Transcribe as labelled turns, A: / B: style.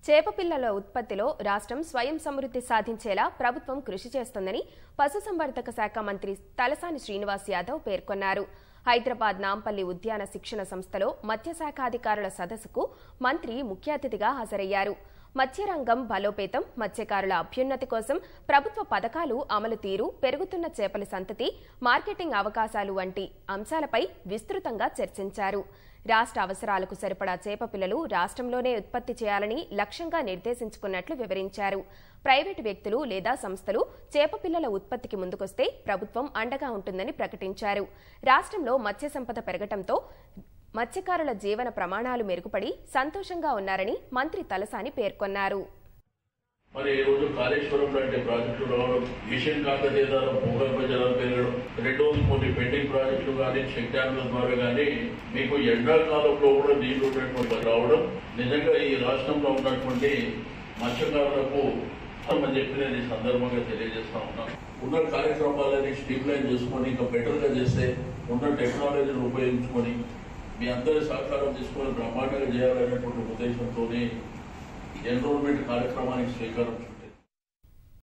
A: చేపపిల్లల ఉత్పత్తిలో రాష్ట్రం స్వయం సమృద్ధి సాధించేలా ప్రభుత్వం కృషి చేస్తోందని పశుసంవర్ధక శాఖ మంత్రి తలసాని శ్రీనివాస్ యాదవ్ పేర్కొన్నారు. హైదరాబాద్ నాంపల్లి ఉద్యాన శిక్షణ సంస్థలో మత్స్యశాఖ అధికారుల సదస్సుకు మంత్రి ముఖ్య అతిథిగా హాజరయ్యారు. మత్స్యరంగం బలోపేతం, మత్స్యకారుల అభ్యున్నతి కోసం ప్రభుత్వ పథకాలు అమలు తీరు, పెరుగుతున్న చేపల సంతతి, మార్కెటింగ్ అవకాశాలు వంటి అంశాలపై విస్తృతంగా చర్చించారు. రాష్ట్ర అవసరాలకు సరిపడా చేపపిల్లలు రాష్ట్రంలోనే ఉత్పత్తి చేయాలని లక్ష్యంగా నిర్దేశించుకున్నట్లు వివరించారు. ప్రైవేటు వ్యక్తులు లేదా సంస్థలు చేపపిల్లల ఉత్పత్తికి ముందుకొస్తే ప్రభుత్వం అండగా ఉంటుందని ప్రకటించారు. రాష్ట్రంలో మత్స్య సంపద పెరగడంతో మత్స్యకారుల జీవన ప్రమాణాలు మెరుగుపడి సంతోషంగా ఉన్నారని మంత్రి తలసాని పేర్కొన్నారు.
B: మరి ఈ రోజు కాళేశ్వరం లాంటి ప్రాజెక్టులు రావడం, మిషన్ కాకతీయ ద్వారా భూగర్భ జలం పెరగడం, రెండోది కొన్ని పెండింగ్ ప్రాజెక్టులు కానీ చెక్ డ్యామ్ల ద్వారా కానీ మీకు ఎండాకాలంలో కూడా నీళ్లు ఉన్నటువంటి రావడం నిజంగా ఈ రాష్ట్రంలో ఉన్నటువంటి మత్స్యకారులకు అని చెప్పి నేను ఈ సందర్భంగా తెలియజేస్తా ఉన్నాను. ఉన్న కార్యక్రమాలని స్ట్రీమ్లైన్ చేసుకొని ఇంకా బెటర్గా చేస్తే ఉన్న టెక్నాలజీని ఉపయోగించుకొని మీ అందరి సహకారం తీసుకొని బ్రహ్మాండంగా చేయాలనేటువంటి ఉద్దేశంతో ఎన్రోల్మెంట్ కార్యక్రమానికి శ్రీకారం